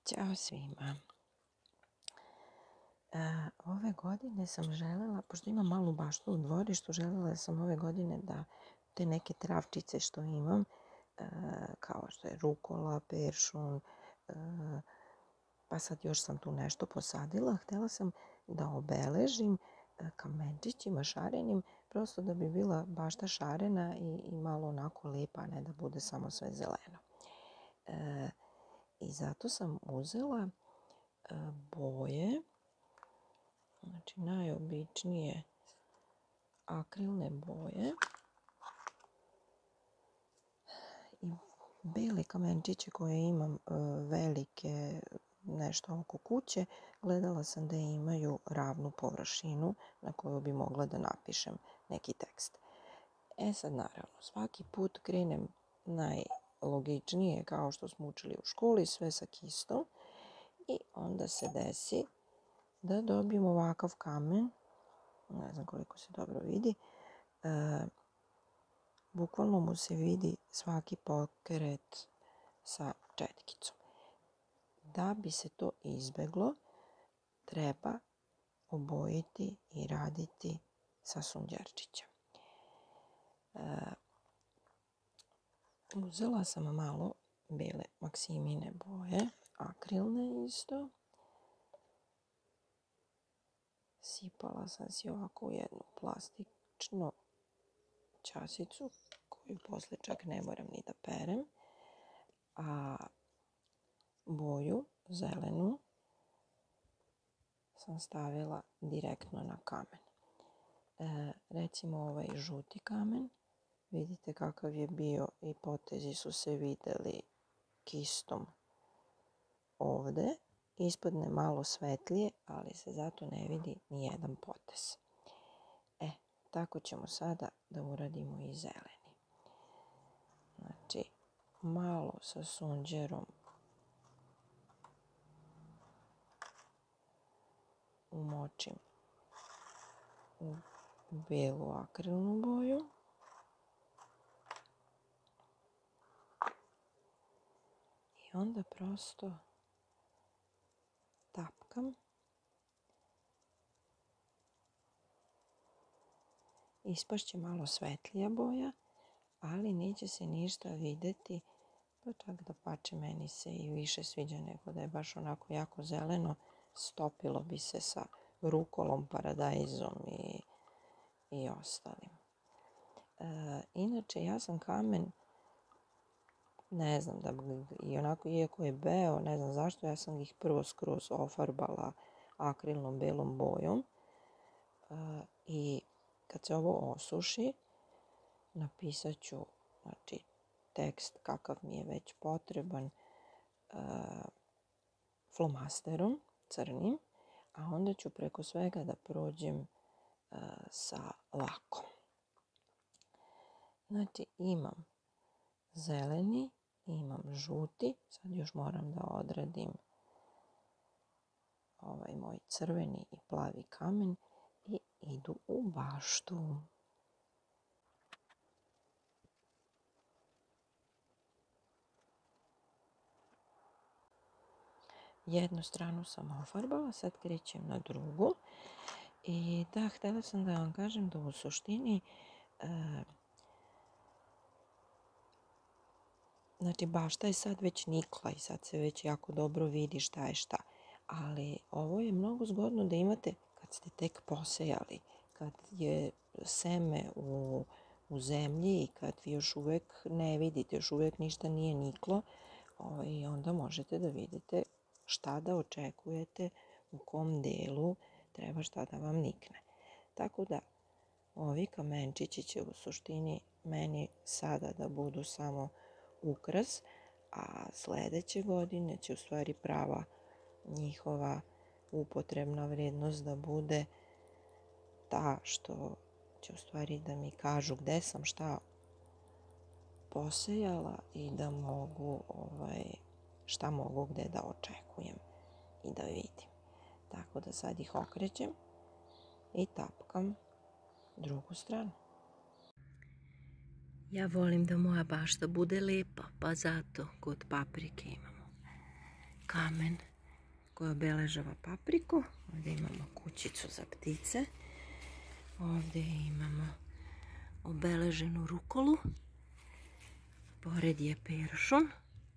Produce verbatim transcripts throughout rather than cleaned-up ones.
Ćao svima. E, ove godine sam željela, pošto imam malu baštu u dvorištu, željela sam ove godine da te neke travčice što imam, e, kao što je rukola, peršun, e, pa sad još sam tu nešto posadila. Htjela sam da obeležim e, kamenčićima šarenim, prosto da bi bila bašta šarena i, i malo onako lijepa, ne da bude samo sve zeleno. E, I zato sam uzela e, boje, znači najobičnije akrilne boje i bele kamenčiće koje imam e, velike nešto oko kuće. Gledala sam da imaju ravnu površinu na koju bi mogla da napišem neki tekst. E sad naravno, svaki put krenem najlogičnije kao što smo učili u školi, sve sa kistom i onda se desi da dobijem ovakav kamen, ne znam koliko se dobro vidi, e, bukvalno mu se vidi svaki pokret sa četkicom. Da bi se to izbeglo, treba obojiti i raditi sa sunđerčićem. E, uzela sam malo bele Maksimine boje, akrilne isto. Sipala sam si ovako u jednu plastičnu časicu koju poslije čak ne moram ni da perem. A boju zelenu sam stavila direktno na kamen. E, recimo ovaj žuti kamen, vidite kakav je bio i potezi su se vidjeli kistom ovdje. Ispadne malo svetlije, ali se zato ne vidi ni jedan potez. E, tako ćemo sada da uradimo i zeleni. Znači, malo sa sunđerom umočim u belu akrilnu boju. I onda prosto tapkam. Ispašće malo svetlija boja, ali neće se ništa vidjeti, pa čak da pače meni se i više sviđa nego da je baš onako jako zeleno. Stopilo bi se sa rukolom, paradajzom i, i ostalim. E, inače, ja sam kamen, ne znam, da i onako, iako je beo, ne znam zašto, ja sam ih prvo skroz ofarbala akrilnom belom bojom. E, I kad se ovo osuši, napisat ću, znači, tekst kakav mi je već potreban e, flomasterom crnim, a onda ću preko svega da prođem e, sa lakom. Znači, imam zeleni, imam žuti, sad još moram da odradim ovaj moj crveni i plavi kamen i idu u baštu. Jednu stranu sam ofarbala, sad krećem na drugu. I da, htjela sam da vam kažem da u suštini e, znači bašta je sad već nikla i sad se već jako dobro vidi šta je šta. Ali ovo je mnogo zgodno da imate kad ste tek posejali, kad je seme u, u zemlji i kad vi još uvijek ne vidite, još uvijek ništa nije niklo, i onda možete da vidite šta da očekujete, u kom delu treba šta da vam nikne. Tako da ovi kamenčići će u suštini meni sada da budu samo ukras, a sljedeće godine će u stvari prava njihova upotrebna vrijednost da bude ta što će u stvari da mi kažu gde sam šta posejala i da mogu ovaj, šta mogu gde da očekujem i da vidim. Tako da sad ih okrećem i tapkam drugu stranu. Ja volim da moja bašta bude lepa, pa zato kod paprike imamo kamen koji obeležava papriku. Ovdje imamo kućicu za ptice. Ovdje imamo obeleženu rukolu. Pored je peršun.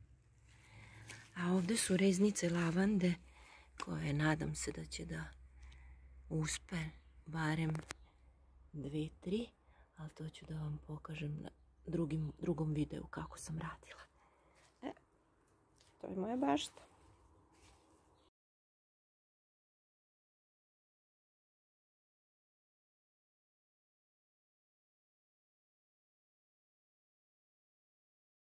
A ovdje su reznice lavande koje nadam se da će da uspe barem dve, tri. Ali to ću da vam pokažem na drugim, drugom videu kako sam radila. E, to je moja bašta.